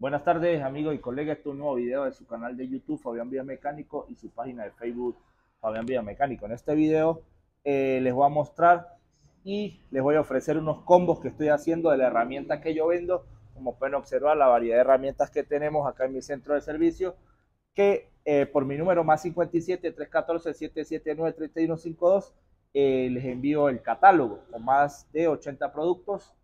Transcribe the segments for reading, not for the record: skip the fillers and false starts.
Buenas tardes, amigos y colegas. Este es un nuevo video de su canal de YouTube, Fabián Villa Mecánico, y su página de Facebook, Fabián Villa Mecánico. En este video les voy a mostrar y les voy a ofrecer unos combos que estoy haciendo de la herramienta que yo vendo. Como pueden observar, la variedad de herramientas que tenemos acá en mi centro de servicio, que por mi número más 57 314 779 3152 les envío el catálogo con más de 80 productos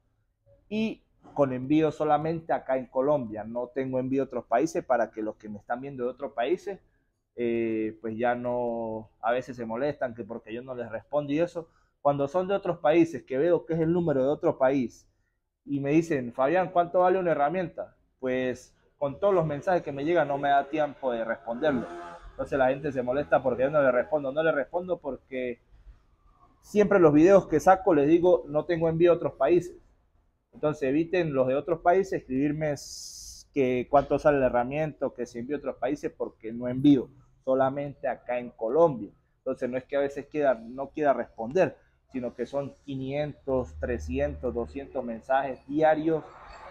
y con envío solamente acá en Colombia. No tengo envío a otros países para que los que me están viendo de otros países, pues ya no, a veces se molestan que porque yo no les respondo y eso. Cuando son de otros países, que veo que es el número de otro país y me dicen, Fabián, ¿cuánto vale una herramienta? Pues con todos los mensajes que me llegan no me da tiempo de responderlo. Entonces la gente se molesta porque yo no le respondo. No le respondo porque siempre los videos que saco les digo, no tengo envío a otros países. Entonces eviten los de otros países escribirme que cuánto sale la herramienta o que se envíe a otros países, porque no envío, solamente acá en Colombia. Entonces no es que a veces no quiera responder, sino que son 500, 300, 200 mensajes diarios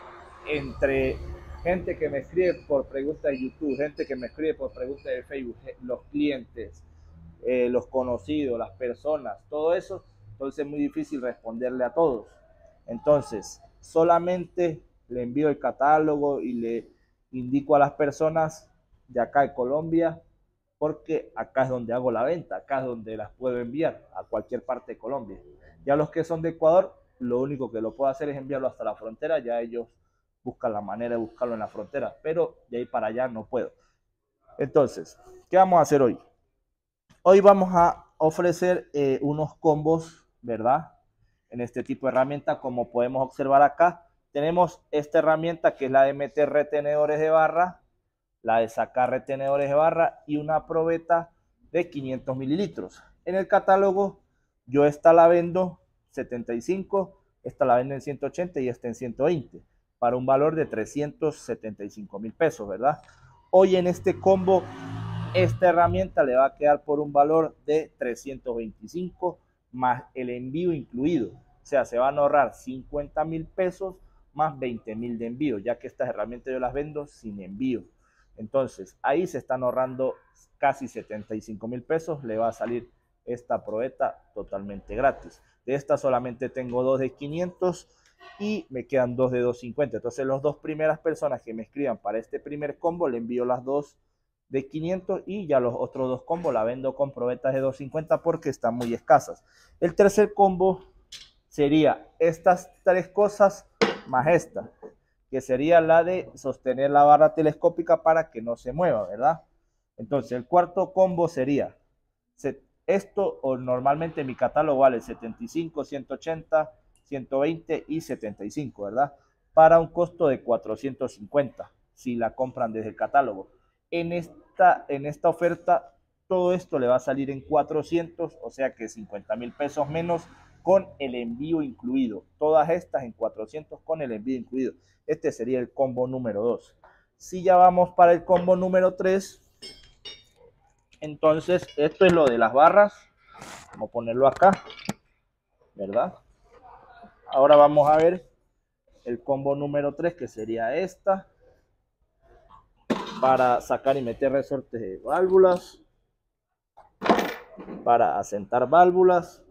entre gente que me escribe por preguntas de YouTube, gente que me escribe por preguntas de Facebook, los clientes, los conocidos, las personas, todo eso. Entonces es muy difícil responderle a todos. Entonces, solamente le envío el catálogo y le indico a las personas de acá de Colombia, porque acá es donde hago la venta, acá es donde las puedo enviar a cualquier parte de Colombia. Ya los que son de Ecuador, lo único que lo puedo hacer es enviarlo hasta la frontera, ya ellos buscan la manera de buscarlo en la frontera, pero de ahí para allá no puedo. Entonces, ¿qué vamos a hacer hoy? Hoy vamos a ofrecer unos combos, ¿verdad? En este tipo de herramienta, como podemos observar acá, tenemos esta herramienta que es la de meter retenedores de barra, la de sacar retenedores de barra y una probeta de 500 mililitros. En el catálogo yo esta la vendo 75, esta la vendo en 180 y esta en 120, para un valor de 375,000 pesos, ¿verdad? Hoy en este combo esta herramienta le va a quedar por un valor de 325 más el envío incluido. O sea, se van a ahorrar 50,000 pesos más 20,000 de envío, ya que estas herramientas yo las vendo sin envío. Entonces, ahí se están ahorrando casi 75,000 pesos. Le va a salir esta probeta totalmente gratis. De esta solamente tengo dos de 500 y me quedan dos de 250. Entonces, las dos primeras personas que me escriban para este primer combo, le envío las dos de 500 y ya los otros dos combos la vendo con probetas de 250 porque están muy escasas. El tercer combo sería estas tres cosas más esta, que sería la de sostener la barra telescópica para que no se mueva, ¿verdad? Entonces el cuarto combo sería esto, o normalmente mi catálogo vale 75, 180, 120 y 75, ¿verdad? Para un costo de 450 si la compran desde el catálogo. En esta oferta todo esto le va a salir en 400, o sea que 50,000 pesos menos con el envío incluido. Todas estas en 400 con el envío incluido. Este sería el combo número 2. Si ya vamos para el combo número 3, entonces esto es lo de las barras. Vamos a ponerlo acá, ¿verdad? Ahora vamos a ver el combo número 3, que sería esta, para sacar y meter resortes de válvulas, para asentar válvulas,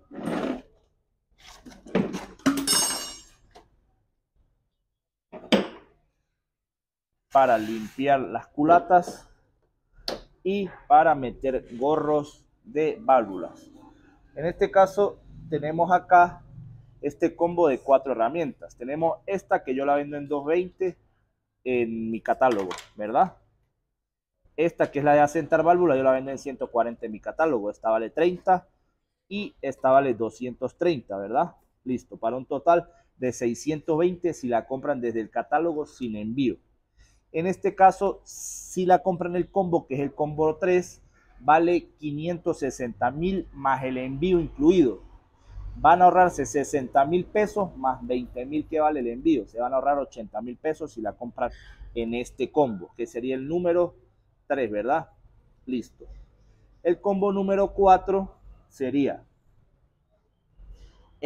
para limpiar las culatas y para meter gorros de válvulas. En este caso tenemos acá este combo de 4 herramientas. Tenemos esta que yo la vendo en 220 en mi catálogo, ¿verdad? Esta que es la de asentar válvula yo la vendo en 140 en mi catálogo. Esta vale 30 y esta vale 230, ¿verdad? Listo, para un total de 620 si la compran desde el catálogo sin envío. En este caso, si la compran el combo, que es el combo 3, vale 560,000 más el envío incluido. Van a ahorrarse 60,000 pesos más 20,000 que vale el envío. Se van a ahorrar 80,000 pesos si la compran en este combo, que sería el número 3, ¿verdad? Listo. El combo número 4 sería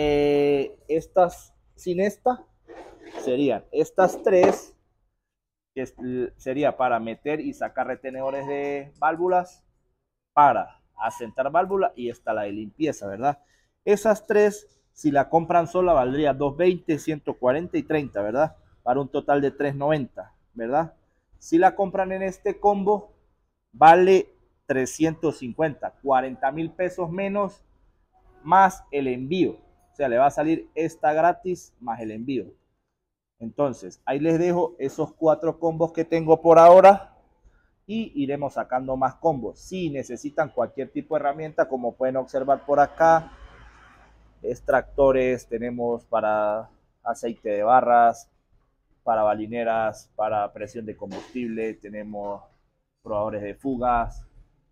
estas, sin esta, serían estas tres que sería para meter y sacar retenedores de válvulas, para asentar válvula, y está la de limpieza, ¿verdad? Esas tres, si la compran sola, valdría 220, 140 y 30, ¿verdad? Para un total de 390, ¿verdad? Si la compran en este combo, vale 350, 40,000 pesos menos, más el envío. O sea, le va a salir esta gratis más el envío. Entonces, ahí les dejo esos 4 combos que tengo por ahora y iremos sacando más combos. Si necesitan cualquier tipo de herramienta, como pueden observar por acá, extractores, tenemos para aceite de barras, para balineras, para presión de combustible, tenemos probadores de fugas,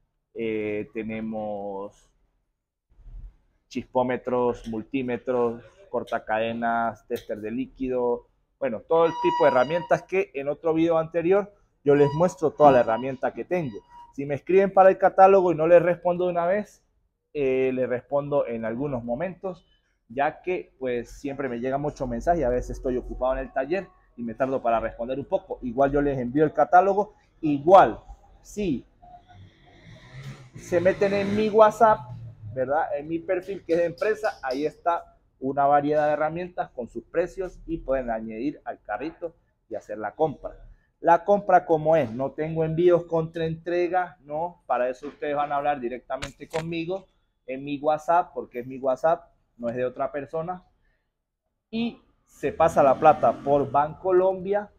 tenemos chispómetros, multímetros, cortacadenas, tester de líquido, bueno, todo el tipo de herramientas que en otro video anterior yo les muestro toda la herramienta que tengo. Si me escriben para el catálogo y no les respondo de una vez, les respondo en algunos momentos, ya que pues siempre me llega mucho mensaje y a veces estoy ocupado en el taller y me tardo para responder un poco. Igual yo les envío el catálogo. Igual, si se meten en mi WhatsApp, ¿verdad? En mi perfil que es de empresa, ahí está una variedad de herramientas con sus precios y pueden añadir al carrito y hacer la compra. La compra como es, no tengo envíos contra entrega, no, para eso ustedes van a hablar directamente conmigo en mi WhatsApp, porque es mi WhatsApp, no es de otra persona, y se pasa la plata por Bancolombia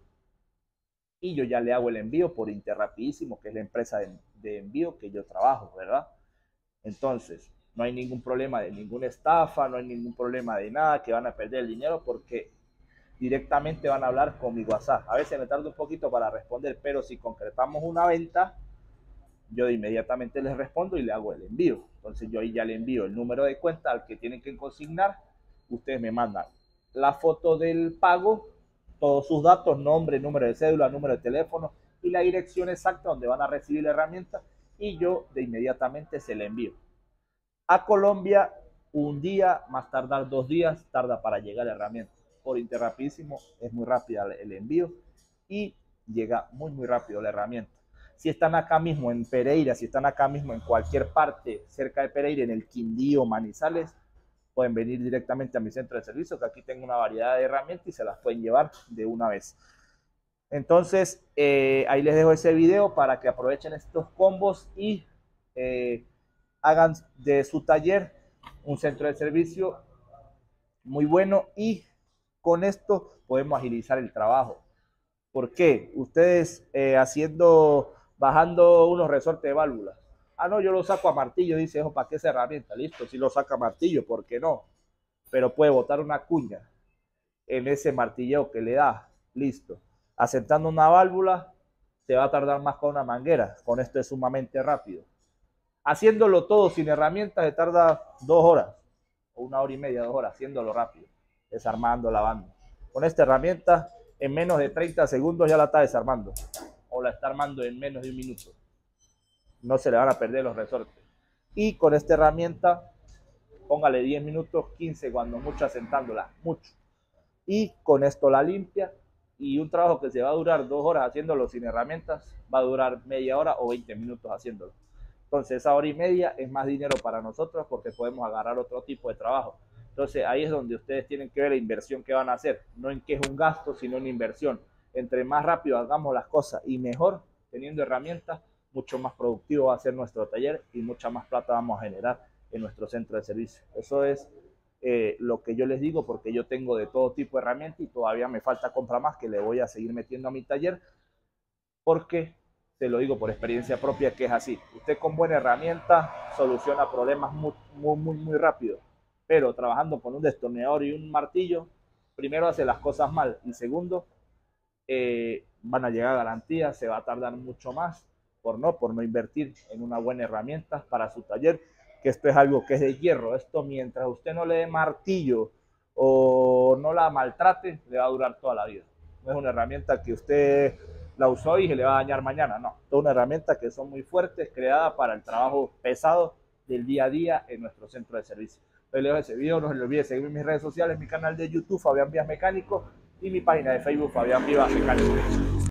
y yo ya le hago el envío por Interrapidísimo, que es la empresa de envío que yo trabajo, ¿verdad? Entonces, no hay ningún problema de ninguna estafa, no hay ningún problema de nada, que van a perder el dinero, porque directamente van a hablar con mi WhatsApp. A veces me tarda un poquito para responder, pero si concretamos una venta, yo inmediatamente les respondo y le hago el envío. Entonces yo ahí ya le envío el número de cuenta al que tienen que consignar. Ustedes me mandan la foto del pago, todos sus datos, nombre, número de cédula, número de teléfono y la dirección exacta donde van a recibir la herramienta, y yo de inmediatamente se la envío. A Colombia, un día, más tardar 2 días, tarda para llegar la herramienta. Por Interrapidísimo es muy rápida el envío y llega muy rápido la herramienta. Si están acá mismo en Pereira, si están acá mismo en cualquier parte cerca de Pereira, en el Quindío, Manizales, pueden venir directamente a mi centro de servicio, que aquí tengo una variedad de herramientas y se las pueden llevar de una vez. Entonces, ahí les dejo ese video para que aprovechen estos combos y hagan de su taller un centro de servicio muy bueno, y con esto podemos agilizar el trabajo. ¿Por qué? Ustedes bajando unos resortes de válvulas. Ah, no, yo lo saco a martillo, dice, ojo, ¿para qué esa herramienta? Listo, si lo saca a martillo, ¿por qué no? Pero puede botar una cuña en ese martilleo que le da, listo. Asentando una válvula, se va a tardar más con una manguera. Con esto es sumamente rápido. Haciéndolo todo sin herramientas se tarda 2 horas, o 1 hora y media, 2 horas, haciéndolo rápido, desarmando, lavando. Con esta herramienta, en menos de 30 segundos ya la está desarmando, o la está armando en menos de 1 minuto. No se le van a perder los resortes. Y con esta herramienta, póngale 10 minutos, 15 cuando mucho, asentándola, mucho. Y con esto la limpia, y un trabajo que se va a durar 2 horas haciéndolo sin herramientas, va a durar media hora o 20 minutos haciéndolo. Entonces esa hora y media es más dinero para nosotros, porque podemos agarrar otro tipo de trabajo. Entonces ahí es donde ustedes tienen que ver la inversión que van a hacer, no en que es un gasto, sino en inversión. Entre más rápido hagamos las cosas y mejor teniendo herramientas, mucho más productivo va a ser nuestro taller y mucha más plata vamos a generar en nuestro centro de servicio. Eso es lo que yo les digo, porque yo tengo de todo tipo de herramientas y todavía me falta comprar más que le voy a seguir metiendo a mi taller, porque te lo digo por experiencia propia que es así. Usted con buena herramienta soluciona problemas muy rápido, pero trabajando con un destornillador y un martillo, primero hace las cosas mal y segundo, van a llegar garantías, se va a tardar mucho más por no invertir en una buena herramienta para su taller, que esto es algo que es de hierro. Esto, mientras usted no le dé martillo o no la maltrate, le va a durar toda la vida. No es una herramienta que usted la usó y se le va a dañar mañana, no. Es una herramienta que son muy fuertes, creada para el trabajo pesado del día a día en nuestro centro de servicio. Les dejo ese video, no se les olvide seguirme en mis redes sociales, mi canal de YouTube Fabián Vivas Mecánico y mi página de Facebook Fabián Vivas Mecánico.